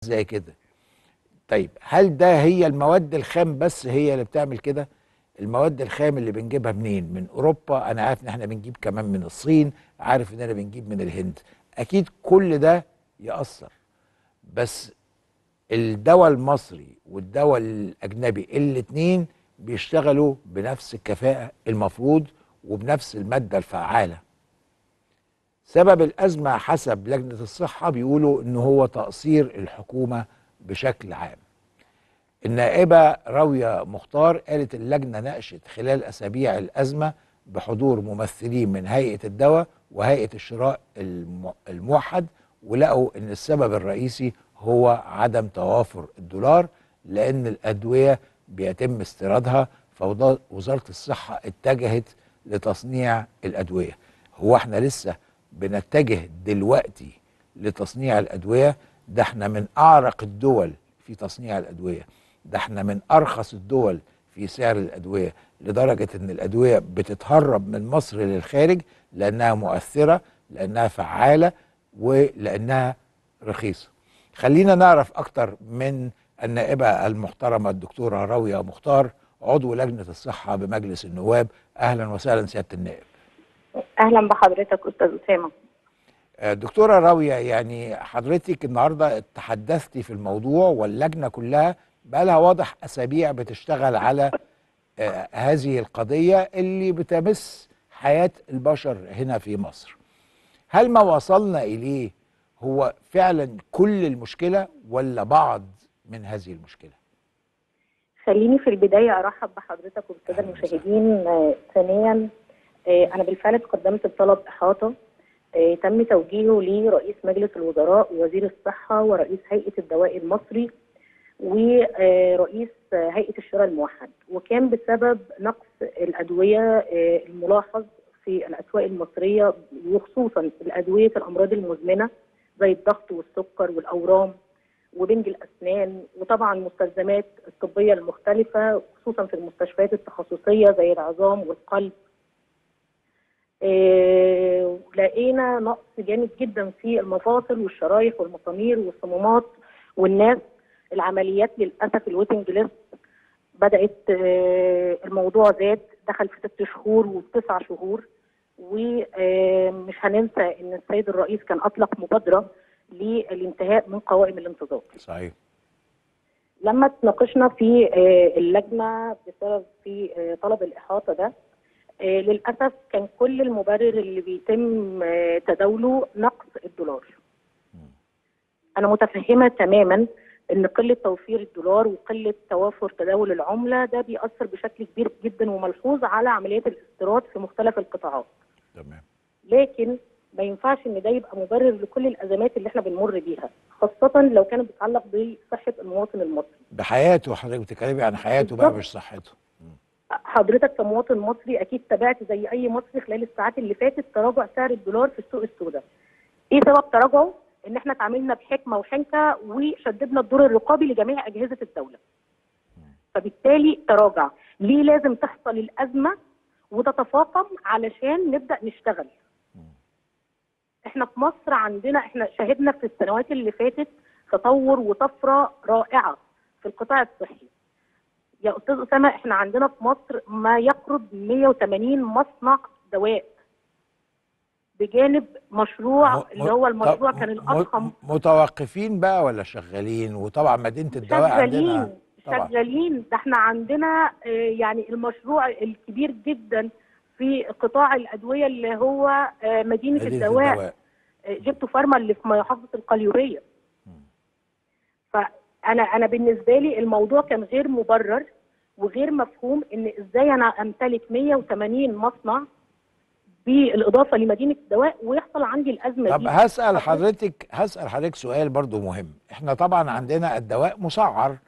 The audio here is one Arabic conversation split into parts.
زي كده. طيب هل ده هي المواد الخام بس هي اللي بتعمل كده؟ المواد الخام اللي بنجيبها منين؟ من اوروبا، انا عارف ان احنا بنجيب كمان من الصين، عارف اننا بنجيب من الهند، اكيد كل ده يأثر. بس الدواء المصري والدواء الاجنبي الاتنين بيشتغلوا بنفس الكفاءة المفروض وبنفس المادة الفعالة. سبب الأزمة حسب لجنة الصحة بيقولوا إن هو تقصير الحكومة بشكل عام. النائبة راوية مختار قالت اللجنة ناقشت خلال أسابيع الأزمة بحضور ممثلين من هيئة الدواء وهيئة الشراء الموحد، ولقوا إن السبب الرئيسي هو عدم توافر الدولار، لأن الأدوية بيتم استيرادها، فوزارة الصحة اتجهت لتصنيع الأدوية. هو احنا لسه بنتجه دلوقتي لتصنيع الأدوية؟ ده احنا من أعرق الدول في تصنيع الأدوية، ده احنا من أرخص الدول في سعر الأدوية، لدرجة ان الأدوية بتتهرب من مصر للخارج لأنها مؤثرة، لأنها فعالة، ولأنها رخيصة. خلينا نعرف أكتر من النائبة المحترمة الدكتورة راوية مختار، عضو لجنة الصحة بمجلس النواب. أهلا وسهلا سيادة النائب. اهلا بحضرتك استاذ اسامه. دكتورة راوية، يعني حضرتك النهاردة تحدثتي في الموضوع، واللجنة كلها بقى لها واضح أسابيع بتشتغل على هذه القضية اللي بتمس حياة البشر هنا في مصر. هل ما وصلنا إليه هو فعلا كل المشكلة ولا بعض من هذه المشكلة؟ خليني في البدايه ارحب بحضرتك وبالساده المشاهدين. ثانيا انا بالفعل قدمت بطلب احاطه تم توجيهه لرئيس مجلس الوزراء ووزير الصحه ورئيس هيئه الدواء المصري ورئيس هيئه الشراء الموحد، وكان بسبب نقص الادويه الملاحظ في الاسواق المصريه، وخصوصا الادويه الامراض المزمنه زي الضغط والسكر والاورام وبنج الاسنان، وطبعا المستلزمات الطبيه المختلفه خصوصا في المستشفيات التخصصيه زي العظام والقلب. لقينا نقص جامد جدا في المفاصل والشرايح والمسامير والصمامات والناس. العمليات للاسف الويتنج ليست بدات الموضوع زاد، دخل في 6 شهور و9 شهور. ومش هننسى ان السيد الرئيس كان اطلق مبادره للانتهاء من قوائم الانتظار. صحيح. لما تناقشنا في اللجنه بسبب في طلب الاحاطه ده، للاسف كان كل المبرر اللي بيتم تداوله نقص الدولار. انا متفهمه تماما ان قله توفير الدولار وقله توافر تداول العمله ده بيأثر بشكل كبير جدا وملحوظ على عمليات الاستيراد في مختلف القطاعات. تمام. لكن ما ينفعش ان ده يبقى مبرر لكل الازمات اللي احنا بنمر بيها، خاصه لو كانت بتتعلق بصحه المواطن المصري. بحياته، حضرتك بتتكلمي عن حياته بقى مش صحته. حضرتك كمواطن مصري اكيد تابعت زي اي مصري خلال الساعات اللي فاتت تراجع سعر الدولار في السوق السوداء. ايه سبب تراجعه؟ ان احنا اتعاملنا بحكمه وحنكه وشددنا الدور الرقابي لجميع اجهزه الدوله. فبالتالي تراجع. ليه لازم تحصل الازمه وتتفاقم علشان نبدا نشتغل؟ احنا في مصر عندنا، احنا شهدنا في السنوات اللي فاتت تطور وطفره رائعه في القطاع الصحي. يا استاذ اسامه، احنا عندنا في مصر ما يقرب 180 مصنع دواء، بجانب مشروع اللي هو المشروع كان الاضخم. متوقفين بقى ولا شغالين؟ وطبعا مدينه الدواء عندنا طبعا شغالين. ده احنا عندنا يعني المشروع الكبير جدا في قطاع الادويه اللي هو مدينه الدواء جبتو فارما اللي في محافظه القليوبيه. فانا بالنسبه لي الموضوع كان غير مبرر وغير مفهوم، ان ازاي انا امتلك 180 مصنع بالاضافه لمدينه الدواء ويحصل عندي الازمه طب دي. هسأل حضرتك سؤال برضو مهم. احنا طبعا عندنا الدواء مسعر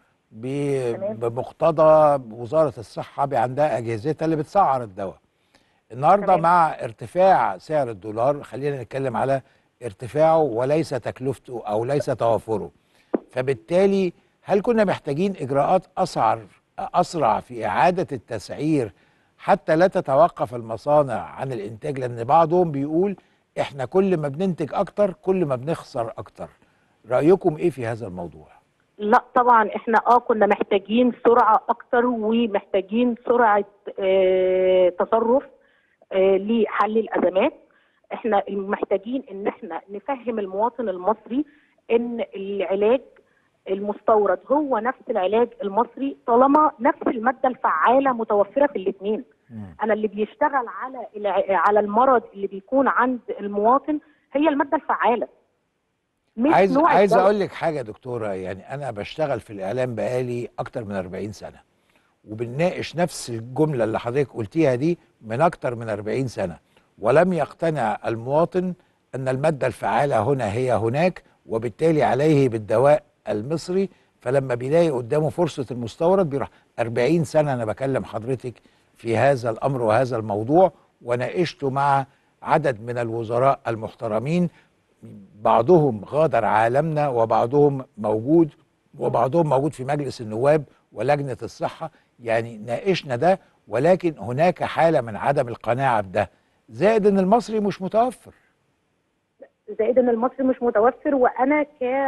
بمقتضى وزارة الصحة، عندها أجهزتها اللي بتسعر الدواء. النهاردة تمام. مع ارتفاع سعر الدولار، خلينا نتكلم على ارتفاعه وليس تكلفته أو ليس توافره، فبالتالي هل كنا محتاجين إجراءات أسرع في إعادة التسعير حتى لا تتوقف المصانع عن الإنتاج؟ لأن بعضهم بيقول إحنا كل ما بننتج أكتر كل ما بنخسر أكتر. رأيكم ايه في هذا الموضوع؟ لا طبعا احنا كنا محتاجين سرعه اكتر، ومحتاجين سرعه تصرف لحل الازمات. احنا محتاجين ان احنا نفهم المواطن المصري ان العلاج المستورد هو نفس العلاج المصري طالما نفس الماده الفعاله متوفره في الاثنين. انا اللي بيشتغل على المرض اللي بيكون عند المواطن هي الماده الفعاله، مش نوع عايز الدواء. اقول لك حاجه يا دكتوره، يعني انا بشتغل في الاعلام بقالي اكتر من 40 سنه، وبنناقش نفس الجمله اللي حضرتك قلتيها دي من اكتر من 40 سنه، ولم يقتنع المواطن ان الماده الفعاله هنا هي هناك، وبالتالي عليه بالدواء المصري. فلما بيلاقي قدامه فرصه المستورد بيروح. 40 سنه انا بكلم حضرتك في هذا الامر وهذا الموضوع، وناقشته مع عدد من الوزراء المحترمين، بعضهم غادر عالمنا وبعضهم موجود، وبعضهم موجود في مجلس النواب ولجنة الصحة. يعني ناقشنا ده، ولكن هناك حالة من عدم القناعة بده، زائد ان المصري مش متوفر. زائد ان المصري مش متوفر، وانا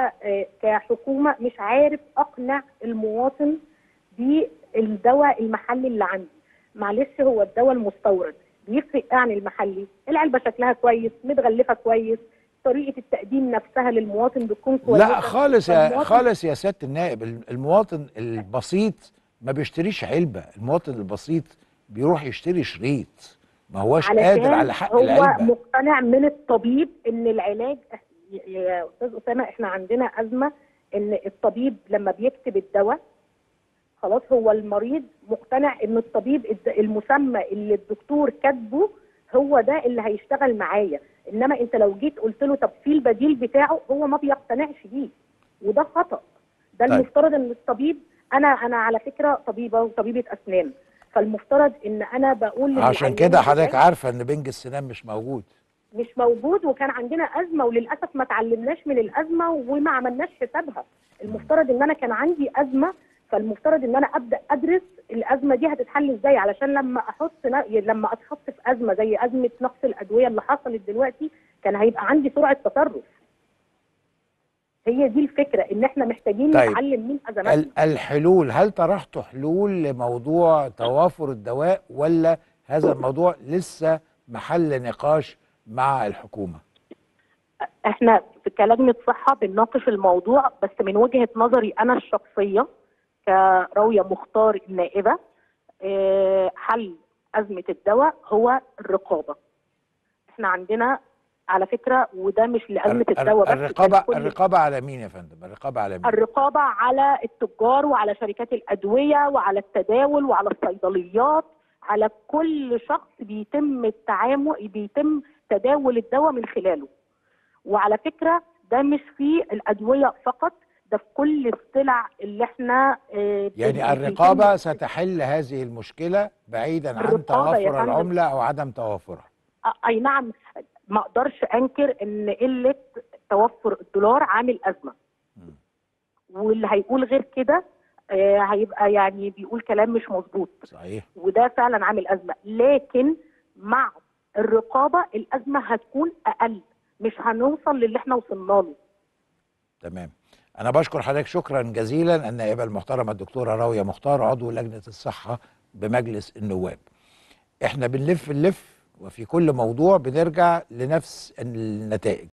كحكومه مش عارف اقنع المواطن بالدواء المحلي اللي عندي. معلش، هو الدواء المستورد بيفرق عن المحلي. العلبه شكلها كويس، متغلفه كويس، طريقه التقديم نفسها للمواطن بتكون كويسه. لا خالص يا سيادة النائب، المواطن البسيط ما بيشتريش علبة، المواطن البسيط بيروح يشتري شريط، ما هوش قادر على حق هو العلبة. مقتنع من الطبيب ان العلاج. يا استاذ اسامه، احنا عندنا ازمه ان الطبيب لما بيكتب الدواء خلاص هو المريض مقتنع ان الطبيب المسمى اللي الدكتور كاتبه هو ده اللي هيشتغل معايا. انما انت لو جيت قلت له طب في البديل بتاعه، هو ما بيقتنعش بيه، وده خطأ. ده طيب. المفترض ان الطبيب، انا على فكره طبيبه وطبيبه اسنان، فالمفترض ان انا بقول عشان كده حضرتك عارفة ان بنج السنان مش موجود. مش موجود، وكان عندنا ازمه، وللاسف ما اتعلمناش من الازمه وما عملناش حسابها. المفترض ان انا كان عندي ازمه، فالمفترض ان انا ابدا ادرس الازمه دي هتتحل ازاي، علشان لما اتحط في ازمه زي ازمه نقص الادويه اللي حصلت دلوقتي كان هيبقى عندي سرعه تصرف. هي دي الفكره، ان احنا محتاجين نتعلم من ازماتنا. الحلول، هل طرحتوا حلول لموضوع توافر الدواء، ولا هذا الموضوع لسه محل نقاش مع الحكومة؟ احنا كلجنة صحة بنناقش الموضوع، بس من وجهة نظري انا الشخصية كراوية مختار النائبة، حل أزمة الدواء هو الرقابة. احنا عندنا على فكرة، وده مش لأزمة الدواء بس، الرقابة على مين يا فندم؟ الرقابة على مين؟ الرقابة على التجار وعلى شركات الأدوية وعلى التداول وعلى الصيدليات، على كل شخص بيتم تداول الدواء من خلاله. وعلى فكرة ده مش في الأدوية فقط، ده في كل السلع اللي احنا يعني الرقابة ستحل هذه المشكلة بعيدا عن توافر العملة أو عدم توافرها. أي نعم، ما أقدرش أنكر إن قلة توفر الدولار عامل أزمة، واللي هيقول غير كده هيبقى يعني بيقول كلام مش مظبوط. صحيح. وده فعلا عامل أزمة، لكن مع الرقابة الأزمة هتكون أقل، مش هنوصل للي احنا وصلنا له. تمام. أنا بشكر حضرتك شكرا جزيلا النائبة المحترمة الدكتورة راوية مختار، عضو لجنة الصحة بمجلس النواب. احنا بنلف وفي كل موضوع بنرجع لنفس النتائج.